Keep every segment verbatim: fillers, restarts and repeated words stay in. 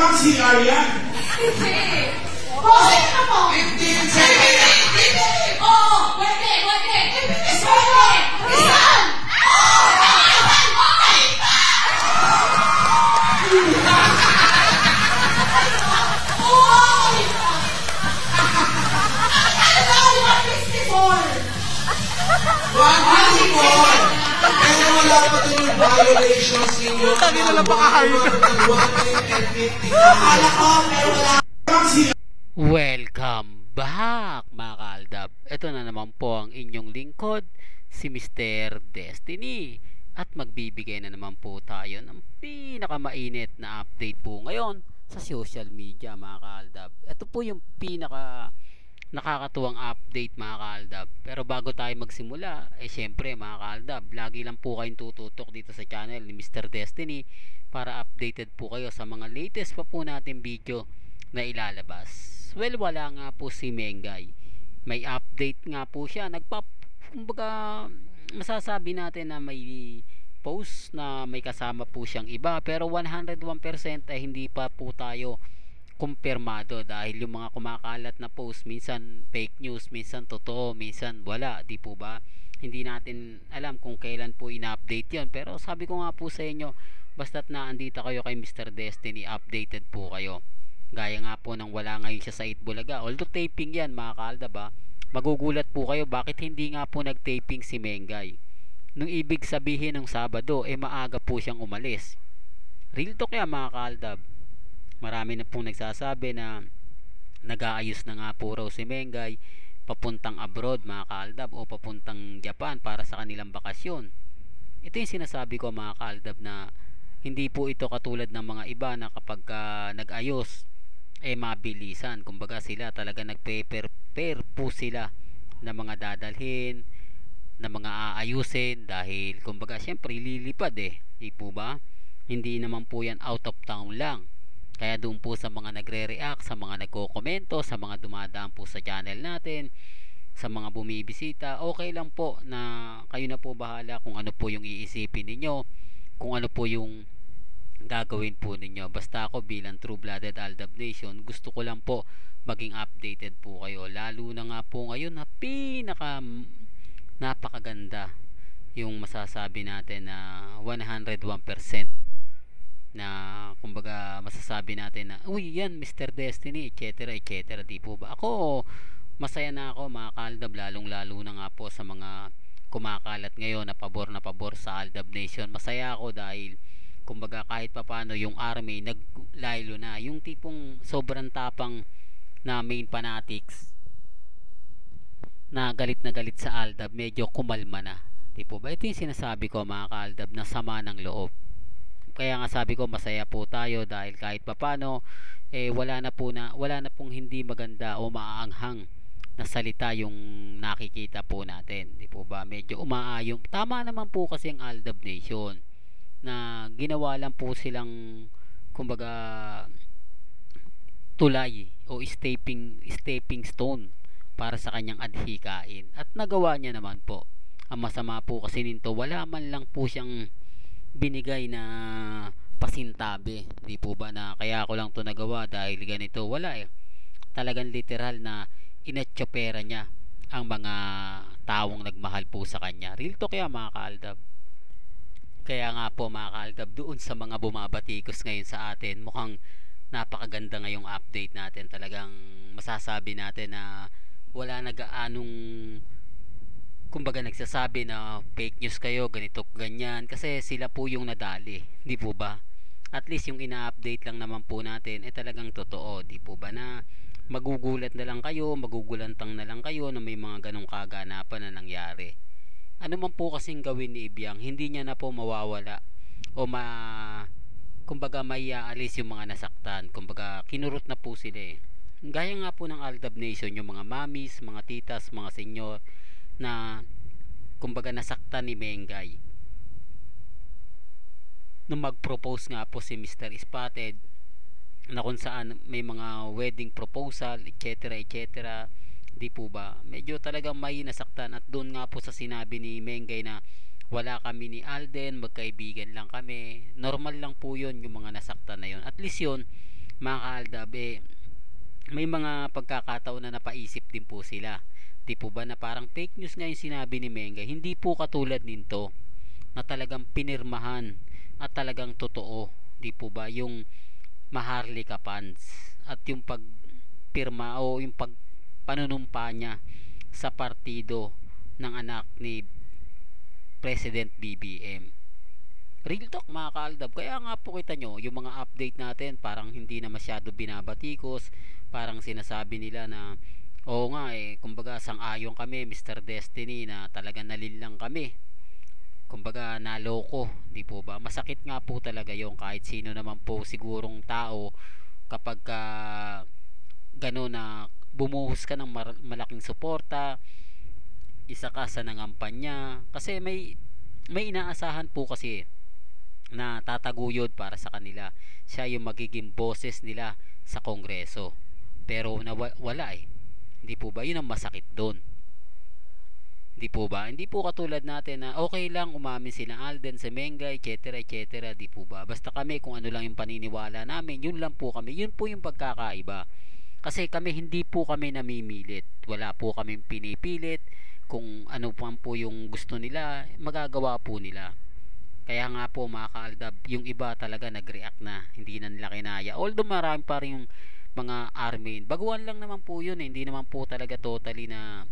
bang C R yan? Hindi. Bossing na po. fifteen seconds. Oo, pwede, pwede. Pwede. Isan. Oo, isan. Okay. Oo, isan. Ano, one fifty-four. one fifty-four. Pero wala pa din yung violations ninyo. Tagi na lang pakahayop. Akala ko, pero wala bang C R. Welcome back mga kaaldab. Ito na naman po ang inyong lingkod, si Mister Destiny. At magbibigay na naman po tayo ng pinakamainit na update po ngayon sa social media mga kaaldab. Ito po yung pinaka nakakatuwang update mga kaaldab. Pero bago tayo magsimula, eh syempre mga kaaldab, lagi lang po kayong tututok dito sa channel ni Mister Destiny para updated po kayo sa mga latest pa po natin video na ilalabas. Well, wala nga po si Mengay. May update nga po siya. Nagpap, kumbaga, masasabi natin na may post na may kasama po siyang iba. Pero one hundred one percent ay hindi pa po tayo kumpirmado dahil yung mga kumakalat na post, minsan fake news, minsan totoo, minsan wala, di po ba? Hindi natin alam kung kailan po ina-update yon. Pero sabi ko nga po sa inyo, basta't na andito kayo kay Mister Destiny, updated po kayo. Gaya nga po nang wala ngayon siya sa Itbulaga. Although taping yan mga kaalda ba, magugulat po kayo bakit hindi nga po nag-taping si Mengay. Nung ibig sabihin ng Sabado, eh maaga po siyang umalis. Real talk yan mga kaaldab. Marami na pong nagsasabi na nag-aayos na nga po raw si Mengay papuntang abroad mga kaaldab o papuntang Japan para sa kanilang bakasyon. Ito yung sinasabi ko mga kaaldab na hindi po ito katulad ng mga iba na kapag uh, nag-ayos eh mabilisan. Kumbaga sila talaga nag-prepare po sila na mga dadalhin, na mga aayusin dahil kumbaga syempre lilipad eh, di po ba? Hindi naman po yan out of town lang. Kaya doon po sa mga nagre-react, sa mga nagko-komento, sa mga dumadaan po sa channel natin, sa mga bumibisita, okay lang po na kayo na po bahala kung ano po yung iisipin ninyo, kung ano po yung gagawin po ninyo. Basta ako bilang True-Blooded Aldab Nation, gusto ko lang po maging updated po kayo, lalo na nga po ngayon na pinaka napakaganda yung masasabi natin na one hundred one percent na kumbaga masasabi natin na uy yan Mister Destiny etc etc, di po ba? Ako masaya na ako mga kaaldab, lalong lalo na nga po sa mga kumakalat ngayon na pabor na pabor sa Aldab Nation. Masaya ako dahil kumbaga kahit papano yung army naglaylo na, yung tipong sobrang tapang na main fanatics na galit na galit sa Aldab medyo kumalma na, di po ba? Ito yung sinasabi ko mga kaaldab na sama ng loob. Kaya nga sabi ko masaya po tayo dahil kahit papano eh wala na po na wala na pong hindi maganda o maaanghang na salita yung nakikita po natin, di po ba? Medyo umaayong, tama naman po kasi ang Aldab Nation na ginawa lang po silang kumbaga tulay o stepping stepping stone para sa kanyang adhikain at nagawa niya naman po. Ang masama po kasi nito, wala man lang po siyang binigay na pasintabi, di po ba, na kaya ko lang to nagawa dahil ganito. Wala eh, talagang literal na inatsopera niya ang mga taong nagmahal po sa kanya. Real to kaya mga kaaldab. Kaya nga po mga kaaldab, doon sa mga bumabatikos ngayon sa atin, mukhang napakaganda ngayong update natin. Talagang masasabi natin na wala nagaanong kumbaga nagsasabi na fake news kayo, ganito, ganyan, kasi sila po yung nadali, di po ba? At least yung ina-update lang naman po natin eh talagang totoo, di po ba, na magugulat na lang kayo, magugulantang na lang kayo na may mga ganong kaganapan na nangyari. Ano man po kasing gawin ni Ibiang, hindi niya na po mawawala o ma kumbaga may aalis yung mga nasaktan. Kumbaga kinurot na po sila eh. Gaya nga po ng Aldab Nation, yung mga mamis, mga titas, mga senyor na kumbaga nasaktan ni Mengay. Nung mag-propose nga po si Mister Spotted na kung saan may mga wedding proposal etc etc, di po ba, medyo talagang may nasaktan. At doon nga po sa sinabi ni Mengay na wala kami ni Alden, magkaibigan lang kami, normal lang po yun yung mga nasaktan na yun. At least yun mga kaaldab, eh, may mga pagkakataon na napaisip din po sila. Di po ba na parang fake news nga yung sinabi ni Mengay? Hindi po katulad nito na talagang pinirmahan at talagang totoo. Di po ba yung Maharlika funds at yung pagpirma o yung pagpanunumpa niya sa partido ng anak ni President B B M. Real talk mga kaaldab. Kaya nga po kita nyo, yung mga update natin parang hindi na masyado binabatikos. Parang sinasabi nila na oo nga eh, kumbaga sang-ayon kami Mister Destiny na talaga nalilang kami. Kumbaga naloko, di po ba? Masakit nga po talaga yung kahit sino naman po sigurong tao kapag uh, gano'n na bumuhos ka ng mar- malaking suporta, isa ka sa nangampanya kasi may may inaasahan po kasi na tataguyod para sa kanila. Siya yung magiging boses nila sa kongreso. Pero nawa, wala eh. Hindi po ba? Yun ang masakit doon. Hindi po ba? Hindi po katulad natin na okay lang umamin sina Alden, si Mengay, et cetera et cetera. Di po ba? Basta kami kung ano lang yung paniniwala namin, yun lang po kami. Yun po yung pagkakaiba. Kasi kami hindi po kami namimilit. Wala po kaming pinipilit. Kung ano pa po yung gusto nila, magagawa po nila. Kaya nga po mga kaaldab, yung iba talaga nag-react na, hindi na nila kinaya. Although marami pa rin yung mga army. Baguhan lang naman po yun eh. Hindi naman po talaga totally na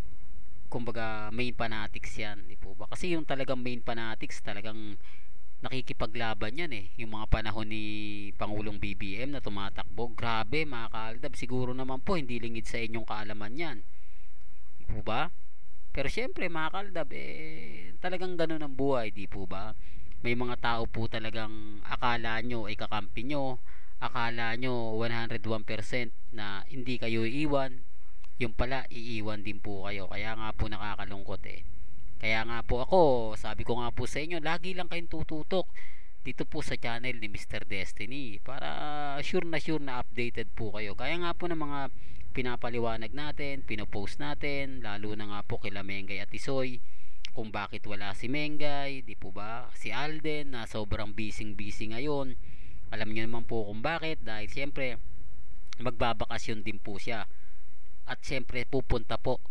kumbaga main fanatics yan. Di po ba? Kasi yung talagang main fanatics talagang nakikipaglaban yan eh. Yung mga panahon ni Pangulong B B M na tumatakbo. Grabe mga kaaldab, siguro naman po hindi lingid sa inyong kaalaman yan. Di po ba? Pero syempre mga kaaldab, eh, talagang ganun ang buhay, di po ba? May mga tao po talagang akala nyo ay kakampi nyo, akala nyo one hundred one percent na hindi kayo iiwan, yung pala iiwan din po kayo. Kaya nga po nakakalungkot eh. Kaya nga po ako, sabi ko nga po sa inyo, lagi lang kayong tututok dito po sa channel ni Mister Destiny para sure na sure na updated po kayo. Kaya nga po ng mga pinapaliwanag natin, pinopost natin, lalo na nga po kila Mengay at Isoy, kung bakit wala si Mengay, di po ba? Si Alden na sobrang busy busy ngayon. Alam niyo naman po kung bakit, dahil siyempre magbabakasyon din po siya. At siyempre pupunta po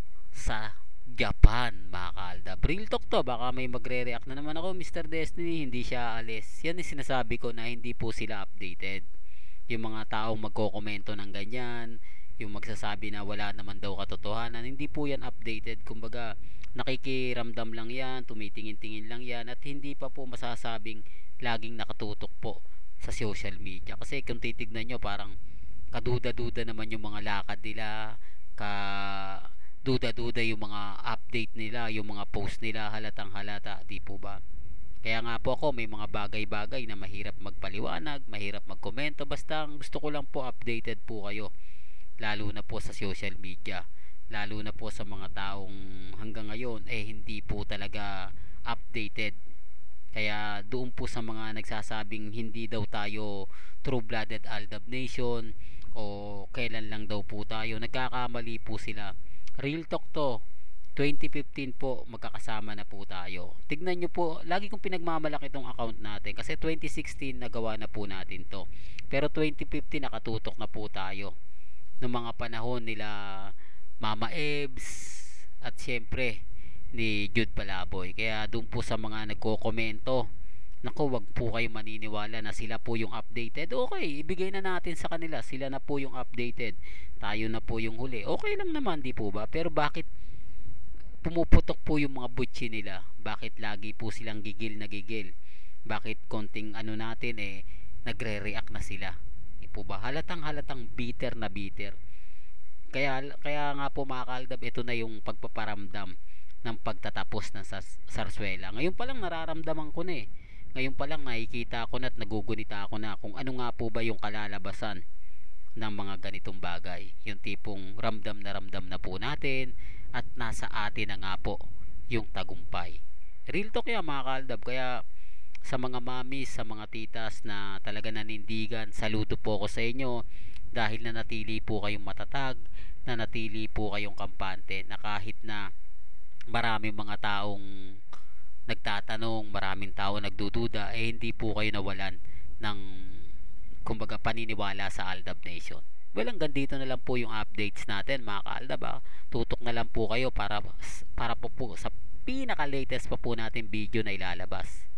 sa Japan, mga kaaldab. Real talk to, baka may magre-react na naman ako, Mister Destiny, hindi siya alis. Yan yung sinasabi ko na hindi po sila updated. Yung mga taong magkokomento ng ganyan, yung magsasabi na wala naman daw katotohanan, hindi po yan updated. Kumbaga nakikiramdam lang yan, tumitingin-tingin lang yan, at hindi pa po masasabing laging nakatutok po sa social media. Kasi kung titignan nyo, parang kaduda-duda naman yung mga lakad nila, ka duda-duda yung mga update nila, yung mga post nila, halatang halata, di po ba? Kaya nga po ako, may mga bagay-bagay na mahirap magpaliwanag, mahirap magkomento, basta gusto ko lang po updated po kayo, lalo na po sa social media, lalo na po sa mga taong hanggang ngayon eh hindi po talaga updated. Kaya doon po sa mga nagsasabing hindi daw tayo true-blooded Aldab Nation o kailan lang daw po tayo, nagkakamali po sila. Real talk to, twenty fifteen po magkakasama na po tayo. Tignan nyo po, lagi kong pinagmamalaki itong account natin kasi twenty sixteen nagawa na po natin to, pero twenty fifteen nakatutok na po tayo ng mga panahon nila Mama Ebs at syempre ni Jude Palaboy. Kaya doon po sa mga nagko-komento, naku, wag po kayo maniniwala na sila po yung updated. Okay, ibigay na natin sa kanila, sila na po yung updated, tayo na po yung huli. Okay lang naman, di po ba? Pero bakit pumuputok po yung mga butchi nila? Bakit lagi po silang gigil na gigil? Bakit konting ano natin eh nagre-react na sila? Di po ba? Halatang halatang bitter na bitter. Kaya kaya nga po mga kaaldab, ito na yung pagpaparamdam ng pagtatapos ng Sarsuela. Ngayon pa lang nararamdaman ko na eh. Ngayon pa lang nakikita ko na at nagugunita ako na kung ano nga po ba yung kalalabasan ng mga ganitong bagay. Yung tipong ramdam na ramdam na po natin at nasa atin na nga po yung tagumpay. Real talk yan mga kaaldab. Kaya sa mga mamis, sa mga titas na talaga nanindigan, saludo po ako sa inyo dahil nanatili po kayong matatag, nanatili po kayong kampante, na kahit na maraming mga taong nagtatanong, maraming tao nagdududa, eh hindi po kayo nawalan ng kumbaga paniniwala sa Aldab Nation. Well, hanggang dito na lang po yung updates natin mga ka-Aldab. Ah. Tutok na lang po kayo para, para po, po sa pinaka-latest pa po natin video na ilalabas.